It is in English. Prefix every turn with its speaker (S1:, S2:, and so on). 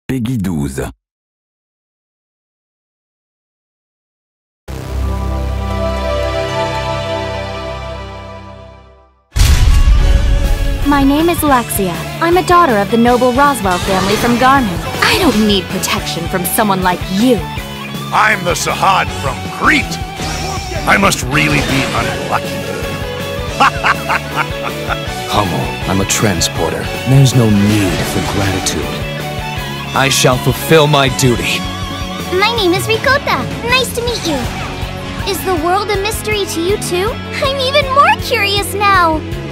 S1: Peggy 12.
S2: My name is Lexia. I'm a daughter of the noble Roswell family from Garmin. I don't need protection from someone like you.
S3: I'm the Sahad from Crete. I must really be unlucky.
S4: Hummel, I'm a transporter. There's no need for gratitude. I shall fulfill my duty.
S5: My name is Ricota. Nice to meet you. Is the world a mystery to you too? I'm even more curious now.